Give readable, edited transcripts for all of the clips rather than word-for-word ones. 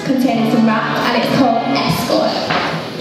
containing some rap, and it's called Escort.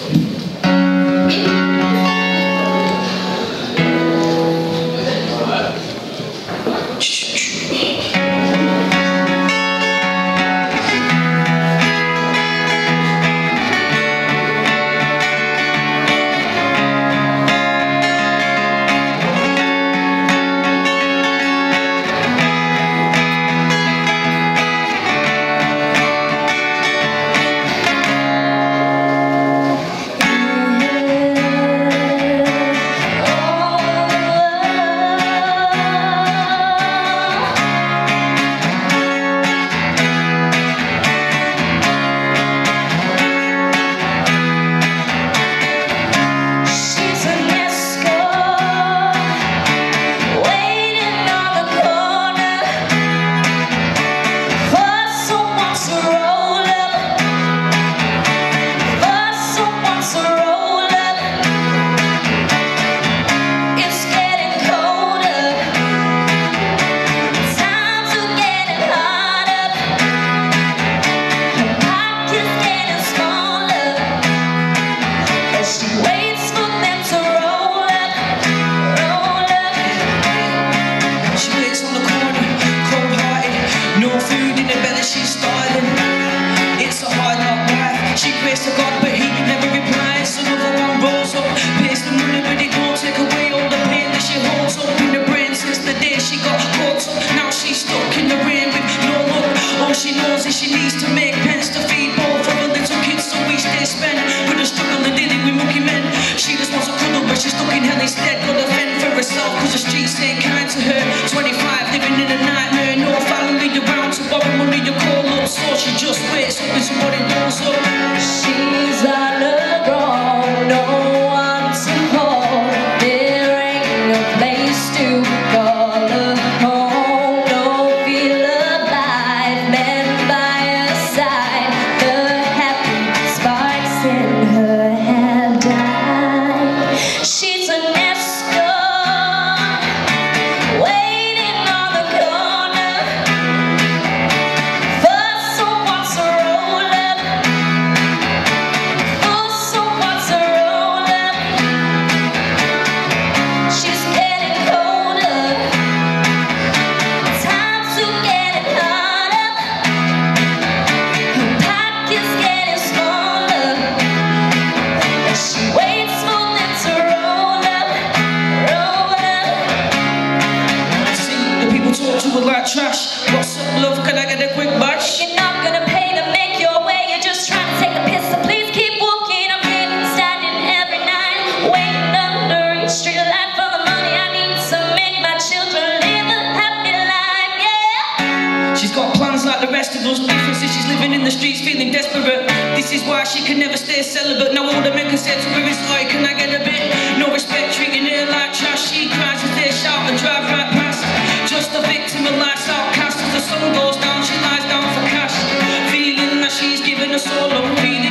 She prays to God, but he never replies. Another one rolls up, pays the money, but it don't take away all the pain that she holds up in her brain since the day she got caught up. Now she's stuck in the rain with no luck. All she knows is she needs to make pence to feed both of her little kids, so each day spent with a struggle and dealing with monkey men. She just wants a cuddle, but she's stuck in hell instead. Gotta fend for herself, cause the streets ain't kind to her. 25, living in a nightmare, no family around to borrow money to call up, so she just waits hoping somebody rolls up. She's on the ground, no one to hold. There ain't no place to call her home. No feel alive, men by her side. The happy sparks in her have died. She's an escort, waiting on the corner for someone to roll up. Like trash. What's up, love? Can I get a quick batch? You're not gonna pay to make your way. You're just trying to take a piss, so please keep walking. I'm here standing every night, waiting under each street light for the money I need to make my children live a happy life. Yeah. She's got plans like the rest of us. Difference is she's living in the streets, feeling desperate. This is why she can never stay celibate. Now all the men can say to her is like, can I get a bit? No respect, treating her like trash. She cries as they shout and drive right past. Just a victim of life's outcast. As the sun goes down, she lies down for cash, feeling that she's given us all up, feeling